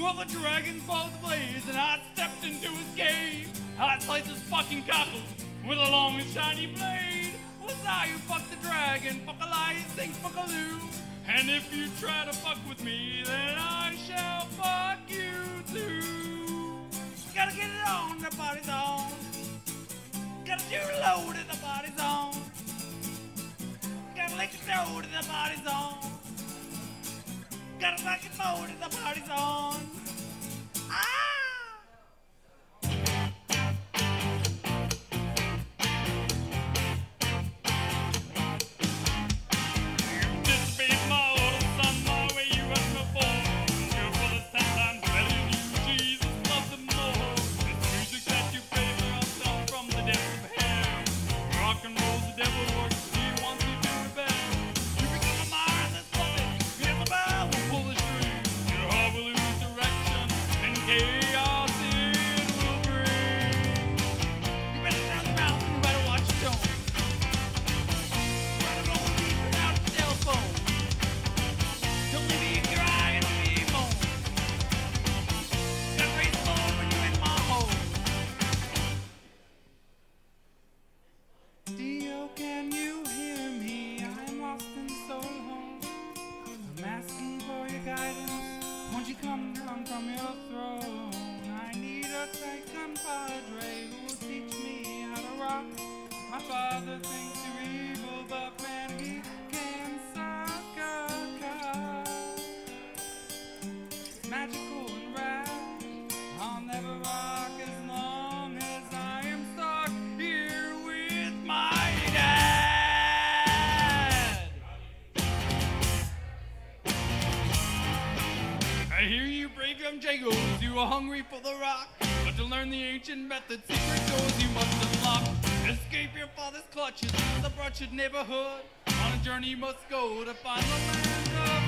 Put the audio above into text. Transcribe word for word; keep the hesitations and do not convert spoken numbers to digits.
Well, the dragon falls ablaze, and I stepped into his cave. I sliced his fucking cockles with a long and shiny blade. Was I who fucked the dragon? Fuck a lie, sing fuck a loo. And if you try to fuck with me, then I shall fuck you too. Gotta get it on, the body's on. Gotta do it low to the body's on. Gotta lick it low to the body's on. Gotta rock it low to the body's on. Ah! You are hungry for the rock, but to learn the ancient methods, secret doors you must unlock. Escape your father's clutches, the wretched neighborhood. On a journey you must go to find the land of